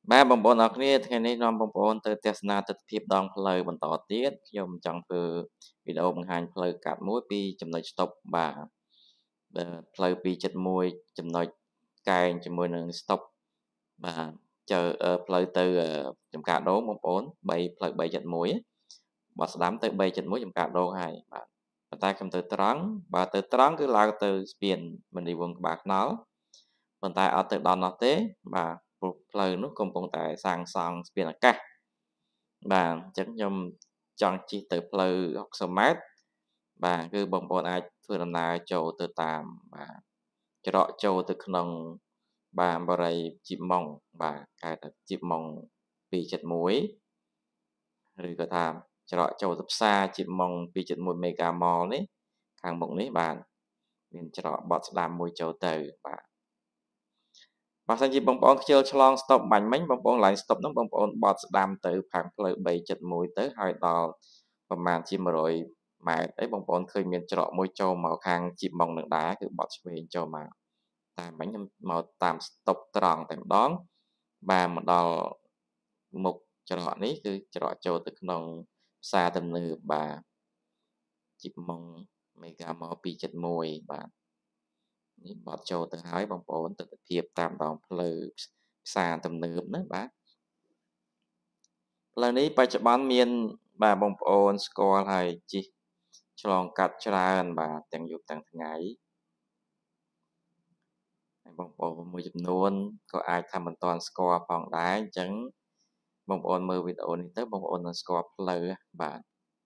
Ba bong bóng ở kiaថ្ងៃនេះនាំបងប្អូនទៅទស្សនាទិដ្ឋភាពដងផ្លូវបន្តទៀតខ្ញុំចង់ធ្វើវីដេអូបង្ហាញផ្លូវកាត់មួយពីចំណុចស្តុបបាទផ្លូវ271ចំណុចកែងជាមួយនឹងស្តុបបាទចើផ្លូវទៅចំការដូងបងប្អូន3ផ្លូវ371បត់ស្ដាំទៅ371ចំការដូងហើយបាទប៉ុន្តែខ្ញុំទៅត្រង់បើទៅត្រង់គឺឡើងទៅស្ពានមនីវងក្បាលថ្នល់ប៉ុន្តែអត់ទៅដល់នោះទេបាទព្រោះផ្លូវនោះកំពុងតែសាងសង់ស្ពានអាកាសបាទអញ្ចឹងខ្ញុំចង់ជិះទៅផ្លូវ60ម៉ែត្របាទគឺបងប្អូនអាចធ្វើដំណើរចូលទៅតាមបាទច្រកចូលទៅក្នុងបាទបរិយាជីម៉ុងបាទហៅថាជីម៉ុង271ឬក៏ថាច្រកចូលទៅផ្សារជីម៉ុង271 Mega Mall នេះខាងមុខនេះបាទមានច្រកបត់ស្ដាំមួយចូលទៅបាទបើសិនជាបងប្អូនខ្ជិលឆ្លងស្តុបបាញ់មិញបងប្អូនឡើងស្តុបហ្នឹងបងប្អូនបត់ស្ដាំទៅខាងផ្លូវ371ទៅហើយដល់ប្រមាណជា100ម៉ែត្រអីបងប្អូនឃើញមានច្រកមួយចូលមកខាងជីម៉ុងនឹងដែរគឺបត់ឆ្វេងចូលមកតែមិញខ្ញុំមកតាមស្តុបត្រង់តែម្ដងបាទមកដល់មុខច្រកនេះគឺច្រកចូលទៅក្នុងផ្សារទំនើបបាទជីម៉ុង Mega Mall 271បាទនេះបត់ចូលទៅហើយបងប្អូនទិដ្ឋភាពតាមដងផ្លូវផ្សារទំនើបណាបាទផ្លូវនេះបច្ចុប្បន្នមានបាទបងប្អូនស្គាល់ហើយជិះឆ្លងកាត់ច្រើនបាទទាំងយប់ទាំងថ្ងៃហើយបងប្អូនមួយចំនួនក៏អាចថាមិនទាន់ស្គាល់ផងដែរអញ្ចឹងបងប្អូនមើលវីដេអូនេះទៅបងប្អូននឹងស្គាល់ផ្លូវបាទ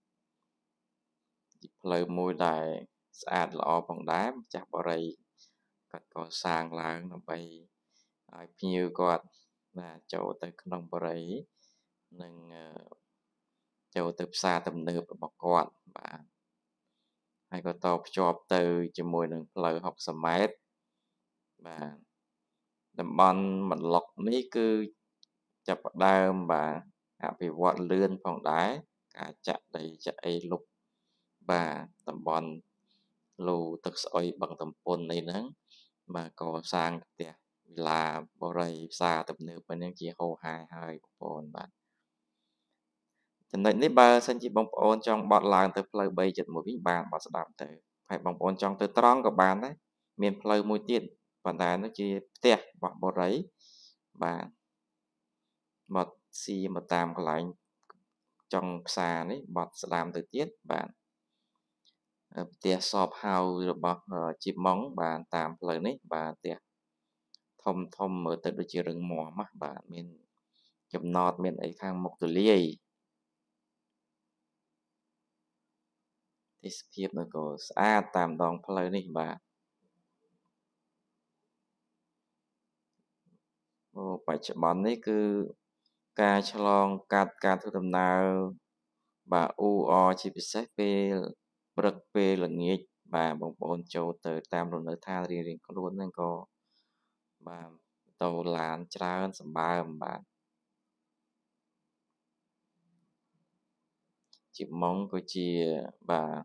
ជាផ្លូវមួយដែលស្អាតល្អផងដែរម្ចាស់បរិយាគាត់កសាងឡើងដើម្បីឲ្យភ្ញៀវគាត់បាទចូលទៅក្នុងបរិយានិងចូលទៅផ្សារទំនើបរបស់គាត់បាទហើយក៏តភ្ជាប់ទៅជាមួយនឹងផ្លូវ60ម៉ែត្របាទតំបន់បន្លុកនេះគឺចាប់ផ្ដើមបាទអភិវឌ្ឍលឿនផងដែរការចាក់ដីចាក់អីលុបបាទតំបន់លូទឹកស្អុយបឹងតំពុននេះហ្នឹងបាទក៏សាងផ្ទះវិឡាបរិយាផ្សារទំនើបហ្នឹងជាហូរហែហើយបងប្អូនបាទចំណុចនេះបើសិនជាបងប្អូនចង់បត់ឡើងទៅផ្លូវ371វិញបានបត់ស្ដាប់ទៅហើយបងប្អូនចង់ទៅត្រង់ក៏បានដែរមានផ្លូវមួយទៀតប៉ុន្តែនោះជាផ្ទះរបស់បរិយាបាទមកស៊ីមកតាមកន្លែងចុងផ្សារនេះបត់ស្ដាំទៅទៀតបាទផ្ទះសបហៅរបស់ជីម៉ុងបាទតាមផ្លូវនេះបាទផ្ទះធំមើលទៅដូចជារឹងមាំបាទមានចំណតមានអីខាងមុខទូលាយទេសភាពnóក៏ស្អាតតាមដងផ្លូវនេះបាទបច្ចុប្បន្ននេះគឺការឆ្លងកាត់ការធ្វើដំណើរបាទអ៊ូអរជាពិសេសពេលព្រឹកពេលល្ងាចបាទបងប្អូនចូលទៅតាមលំនៅឋានរៀងៗខ្លួនហ្នឹងក៏បាទតូឡានច្រើនសម្បើមបាទជីម៉ុងក៏ជាបាទ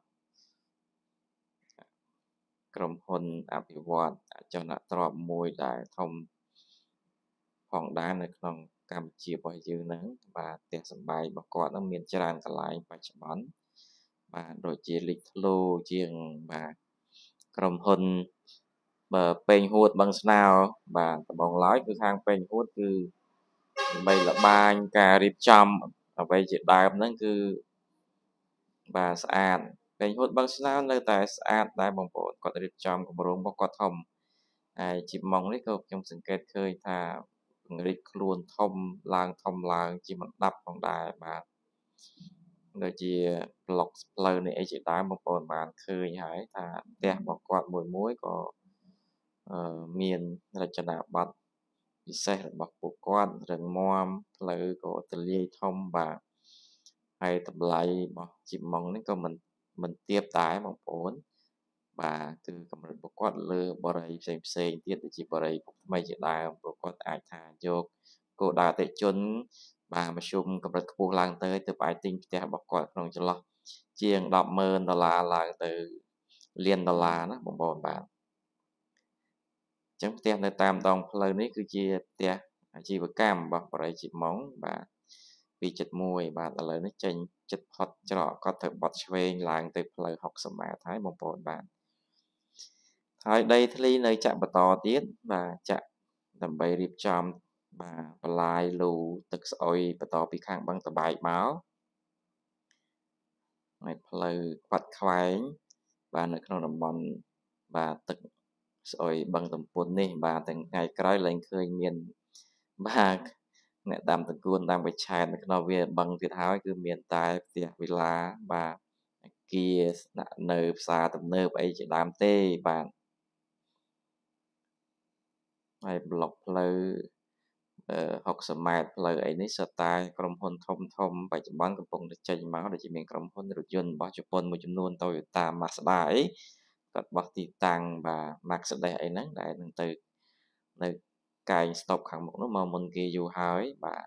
ក្រុមហ៊ុនអភិវឌ្ឍអចលនទ្រព្យមួយដែលធំផងដែរនៅក្នុងកម្ពុជារបស់យើងហ្នឹងបាទផ្ទះសម្បែងរបស់គាត់ហ្នឹងមានច្រើនកន្លែងបច្ចុប្បន្នបាទដូចជាលេចធ្លោជាងបាទក្រុមហ៊ុនពេញហួតបឹងស្នោបាទដំបងឡើយគឺខាងពេញហួតគឺដើម្បីលបាញការរៀបចំអ្វីជាដើមហ្នឹងគឺបាទស្អាតពេញហួតបឹងស្នោនៅតែស្អាតដែរបងប្អូនគាត់រៀបចំគម្រោងរបស់គាត់ធំហើយជីម៉ុងនេះក៏ខ្ញុំសង្កេតឃើញថាពង្រីកខ្លួនធំឡើងជាមិនដាប់ផងដែរបាទដូចជាប្លុកផ្លូវនេះអីជាដើមបងប្អូនបានឃើញហើយថាផ្ទះរបស់គាត់មួយក៏មានរចនាប័ទ្មពិសេសរបស់ពួកគាត់រឹងមាំផ្លូវក៏ទលាយធំបាទហើយតម្លៃរបស់ជីម៉ុងនេះក៏មិនទាបដែរបងប្អូនបាទគឺកម្រិតរបស់គាត់លើបរិយាផ្សេងទៀតដូចជាបរិយាពុកថ្មីជាដើមព្រោះគាត់អាចថាយកគោលដៅអតិជនបាទមធ្យមកម្រិតខ្ពស់ឡើងទៅអាចទិញផ្ទះរបស់គាត់ក្នុងចន្លោះជាង$10,000ឡើងទៅលានដុល្លារណាបងប្អូនបាទអញ្ចឹងផ្ទះនៅតាមដងផ្លូវនេះគឺជាផ្ទះអាជីវកម្មរបស់បរិយាជីវម៉ុងបាទ271បាទឥឡូវនេះចេញចិត្តផុតច្រកគាត់ទៅបត់ឆ្វេងឡើងទៅផ្លូវ60ម៉ែត្រហើយបងប្អូនបាទហើយដីធ្លីនៅចាក់បន្តទៀតបាទចាក់ដើម្បីរៀបចំបាទបន្លាយលូទឹកស្អុយបន្តពីខាងបឹងតបែកមកហើយផ្លូវខ្វាត់ខ្វែងបាទនៅក្នុងតំបន់បាទទឹកស្អុយបឹងតំពុននេះបាទទាំងថ្ងៃក្រោយឡើងឃើញមានបាទអ្នកដាំតង្គួនដាំបិឆែតនៅក្នុងវាបឹងទៀតហើយគឺមានតែផ្ទះវិឡាបាទអគារស្នាក់នៅផ្សារទំនើបអីជាដើមទេបាទហើយប្លុកផ្លូវ60ម៉ែត្រផ្លូវអីនេះសុទ្ធតែក្រុមហ៊ុនធំបច្ចុប្បន្នកំពុងតែចេញមកដូចជាមានក្រុមហ៊ុនរថយន្តរបស់ជប៉ុនមួយចំនួន Toyota Mazda អីគាត់បោះទីតាំងបាទ Mercedes អីហ្នឹងដែលនឹងទៅនៅកែងស្តុបខាងមុខនោះមកមុនគេយូរហើយបាទ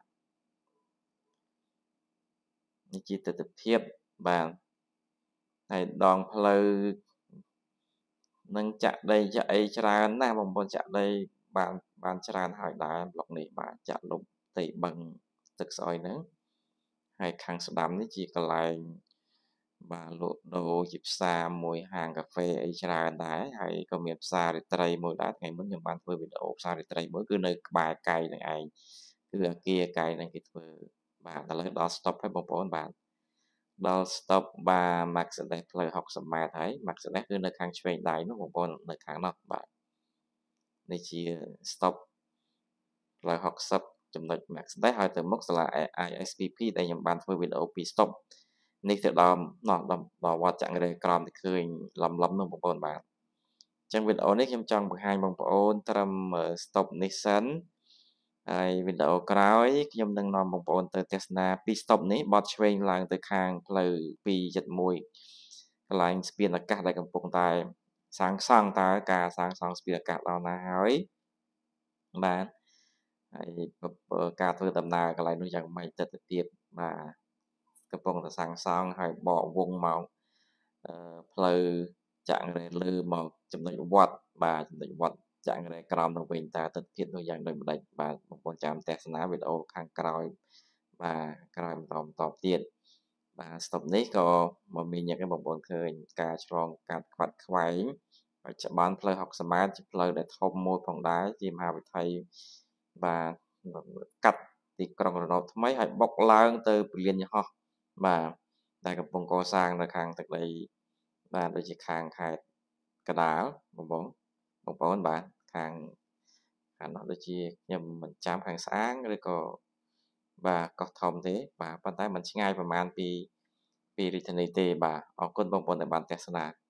នេះជាទស្សនវិជ្ជាបាទហើយដងផ្លូវនឹងចាក់ដីចាក់អីច្រើនណាស់បងប្អូនចាក់ដីបានច្រើនហើយដែរប្លុកនេះបាទចាក់លុបផ្ទៃបឹងទឹកស្អុយហ្នឹងហើយខាងស្ដាំនេះជាកន្លែងបាទលក់ដូរជាផ្សារមួយហាងកាហ្វេអីច្រើនដែរហើយក៏មានផ្សាររាត្រីមួយដែរថ្ងៃមុនខ្ញុំបានធ្វើវីដេអូផ្សាររាត្រីមួយគឺនៅក្បែរកែងនឹងឯងគឺអគារកែងនឹងគេធ្វើបាទឥឡូវដល់ stop ហើយបងប្អូនបាទដល់ stop បាទ Mercedes ផ្លូវ60ម៉ែត្រហើយ Mercedes គឺនៅខាងឆ្វេងដៃនោះបងប្អូននៅខាងនោះបាទនេះជា stop ផ្លូវ60ចំណុច Mercedes ហើយទៅមុខសាលា ISPP ដែលខ្ញុំបានធ្វើវីដេអូ2 stop នេះទៅដល់វត្តចង្រៃក្រមទៅឃើញលំនោះបងប្អូនបាទអញ្ចឹងវីដេអូនេះខ្ញុំចង់បង្ហាញបងប្អូនត្រឹម stop នេះសិនហើយវីដេអូក្រោយខ្ញុំនឹងនាំបងប្អូនទៅទស្សនាពី stop នេះបត់ឆ្វេងឡើងទៅខាងផ្លូវ271កន្លែងស្ពានអាកាសដែលកំពុងតែសាងសង់តើការសាងសង់ស្ពានអាកាសដល់ណាហើយបាទហើយការធ្វើដំណើរកន្លែងនោះយ៉ាងម៉េចទស្សនវិជ្ជាបាទកំពុងតែសាងសង់ហើយបកវងមកផ្លូវចាក់រែលើមកចំណុចវត្តបាទចំណុចវត្តចាក់រែក្រមទៅវិញតើទស្សនវិជ្ជានោះយ៉ាងដូចម្ដេចបាទបងប្អូនចាំទស្សនាវីដេអូខាងក្រោយបាទក្រោយបន្តទៀតបាទ stop នេះក៏មកមានយ៉ាងបងប្អូនឃើញការឆ្លងកាត់ខ្វាត់ខ្វែងបច្ចុប្បន្នផ្លូវ60ម៉ែត្រជាផ្លូវដែលធំមួយផងដែរជាមហាវិថីបាទកាត់ទីក្រុងរណបថ្មីហើយបុកឡើងទៅពលានយហោះបាទដែលកំពុងកសាងនៅខាងទឹកដីបាទដូចជាខាងខេត្តកដាលបងប្អូនបាទខាងនោះដូចជាខ្ញុំមិនចាំខាងស្អាងឬក៏បាទកោះធំទេបាទប៉ុន្តែมันឆ្ងាយប្រហែលពីរាជធានីទេបាទអរគុណបងប្អូនដែលបានទស្សនា